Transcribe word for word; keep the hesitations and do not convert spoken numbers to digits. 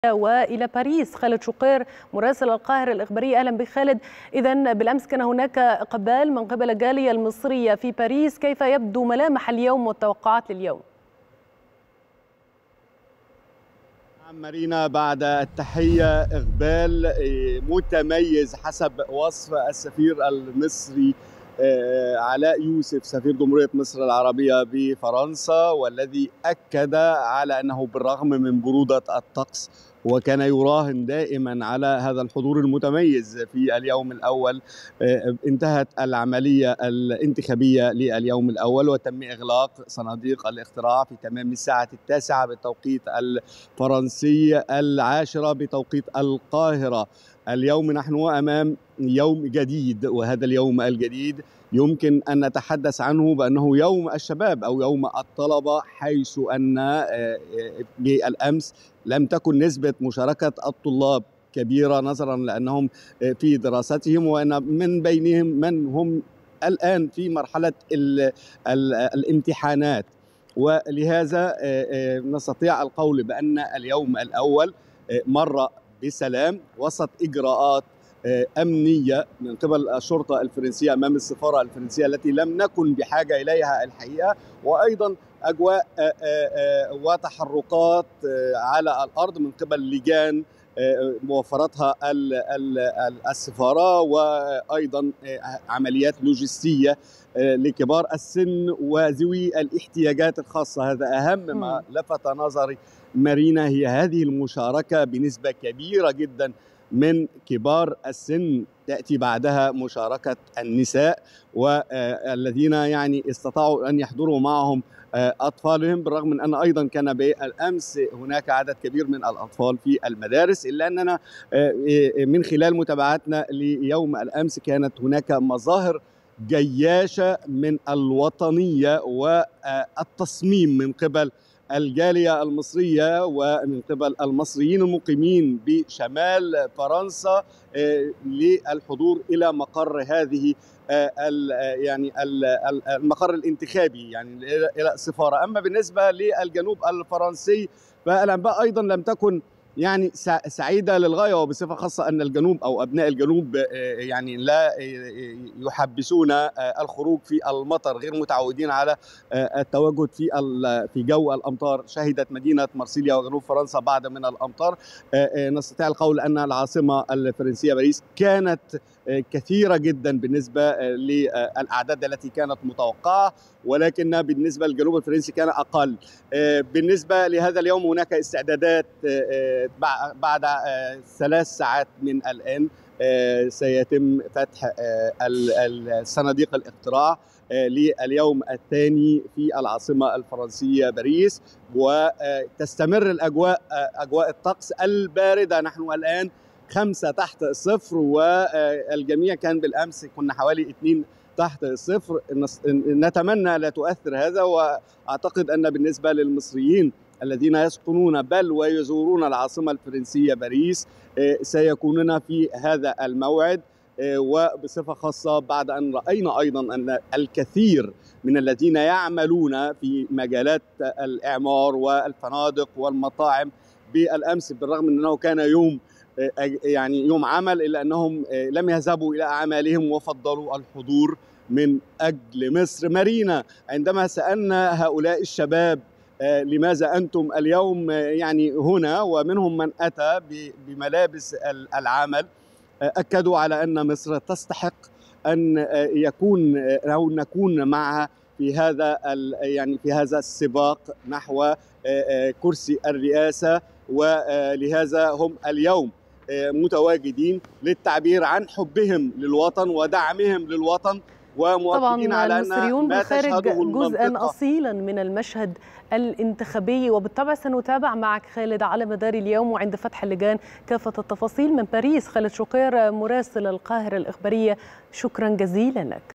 وإلى باريس. خالد شقير مراسل القاهرة الإخبارية، أهلا بك خالد. إذن بالأمس كان هناك إقبال من قبل الجالية المصرية في باريس، كيف يبدو ملامح اليوم والتوقعات لليوم؟ مارينا، بعد التحية إقبال متميز حسب وصف السفير المصري علاء يوسف سفير جمهورية مصر العربية بفرنسا، والذي أكد على أنه بالرغم من برودة الطقس وكان يراهن دائما على هذا الحضور المتميز في اليوم الأول، انتهت العملية الانتخابية لليوم الأول وتم إغلاق صناديق الاقتراع في تمام الساعة التاسعة بالتوقيت الفرنسي، العاشرة بتوقيت القاهرة. اليوم نحن أمام يوم جديد، وهذا اليوم الجديد يمكن أن نتحدث عنه بأنه يوم الشباب أو يوم الطلبة، حيث أن بالأمس لم تكن نسبة مشاركة الطلاب كبيرة نظرا لأنهم في دراستهم، وأن من بينهم من هم الآن في مرحلة ال ال الامتحانات، ولهذا نستطيع القول بأن اليوم الأول مر بسلام وسط إجراءات أمنية من قبل الشرطة الفرنسية أمام السفارة الفرنسية التي لم نكن بحاجة إليها الحقيقة، وأيضا أجواء وتحركات على الأرض من قبل لجان موفرتها السفارة، وأيضا عمليات لوجستية لكبار السن وذوي الاحتياجات الخاصة. هذا أهم ما لفت نظري مارينا، هي هذه المشاركة بنسبة كبيرة جدا من كبار السن، تأتي بعدها مشاركة النساء والذين يعني استطاعوا أن يحضروا معهم أطفالهم، بالرغم من أن أيضا كان بالأمس هناك عدد كبير من الأطفال في المدارس، إلا أننا من خلال متابعتنا ليوم الأمس كانت هناك مظاهر جياشة من الوطنية والتصميم من قبل الجالية المصرية ومن قبل المصريين المقيمين بشمال فرنسا للحضور إلى مقر هذه يعني المقر الانتخابي، يعني إلى السفارة. أما بالنسبة للجنوب الفرنسي فالأنباء أيضا لم تكن يعني سعيدة للغاية، وبصفة خاصة أن الجنوب أو أبناء الجنوب يعني لا يحبسون الخروج في المطر، غير متعودين على التواجد في في جو الأمطار. شهدت مدينة مارسيليا وجنوب فرنسا بعض من الأمطار. نستطيع القول أن العاصمة الفرنسية باريس كانت كثيرة جدا بالنسبة للأعداد التي كانت متوقعة، ولكن بالنسبة للجنوب الفرنسي كان أقل. بالنسبة لهذا اليوم هناك استعدادات بعد ثلاث ساعات من الآن سيتم فتح الصناديق الاقتراع لليوم الثاني في العاصمة الفرنسية باريس، وتستمر الأجواء أجواء الطقس الباردة. نحن الآن خمسة تحت الصفر، والجميع كان بالأمس كنا حوالي اثنين تحت الصفر. نتمنى لا تؤثر هذا، وأعتقد أن بالنسبة للمصريين الذين يسكنون بل ويزورون العاصمة الفرنسية باريس سيكونون في هذا الموعد، وبصفة خاصة بعد أن رأينا أيضا أن الكثير من الذين يعملون في مجالات الإعمار والفنادق والمطاعم بالأمس، بالرغم من أنه كان يوم يعني يوم عمل، إلا أنهم لم يذهبوا إلى أعمالهم وفضلوا الحضور من أجل مصر. مارينا، عندما سألنا هؤلاء الشباب لماذا أنتم اليوم يعني هنا، ومنهم من أتى بملابس العمل، أكدوا على أن مصر تستحق أن يكون أو نكون معها في هذا يعني في هذا السباق نحو كرسي الرئاسة، ولهذا هم اليوم متواجدين للتعبير عن حبهم للوطن ودعمهم للوطن، ومؤكدين على أن ما تشهده جزءا أصيلا من المشهد الانتخابي. وبالطبع سنتابع معك خالد على مدار اليوم وعند فتح اللجان كافة التفاصيل. من باريس خالد شقير مراسل القاهرة الإخبارية، شكرا جزيلا لك.